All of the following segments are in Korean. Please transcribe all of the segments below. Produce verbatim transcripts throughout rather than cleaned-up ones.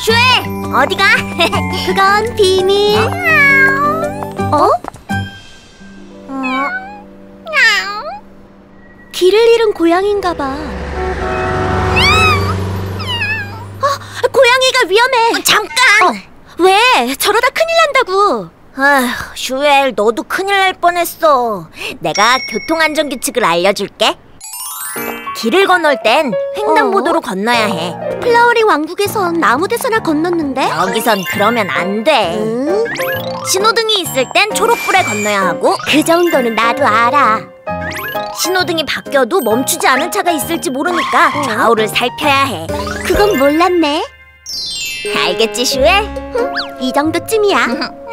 슈에, 어디가? 그건 비밀. 어? 어? 길을 잃은 고양이인가 봐. 어, 고양이가 위험해. 어, 잠깐! 어, 왜? 저러다 큰일 난다고. 아휴, 슈엘, 너도 큰일 날 뻔했어. 내가 교통안전규칙을 알려줄게. 길을 건널 땐 횡단보도로 어? 건너야 해. 플라워링 왕국에선 아무 데서나 건넜는데? 여기선 그러면 안 돼. 응? 신호등이 있을 땐 초록불에 건너야 하고, 그 정도는 나도 알아. 신호등이 바뀌어도 멈추지 않은 차가 있을지 모르니까 좌우를 살펴야 해. 그건 몰랐네. 알겠지, 슈엘? 이 정도쯤이야.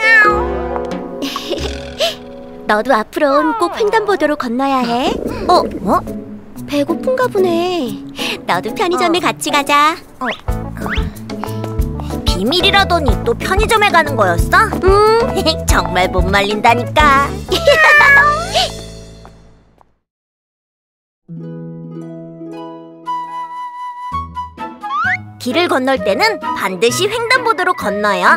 너도 앞으로는 꼭 횡단보도로 건너야 해. 어? 어? 배고픈가 보네. 너도 편의점에 어. 같이 가자. 비밀이라더니 또 편의점에 가는 거였어? 응. 정말 못 말린다니까. 길을 건널 때는 반드시 횡단보도로 건너요.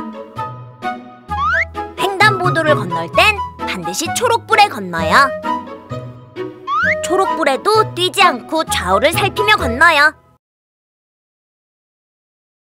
횡단보도를 건널 땐 반드시 초록불에 건너요. 초록불에도 뛰지 않고 좌우를 살피며 건너요.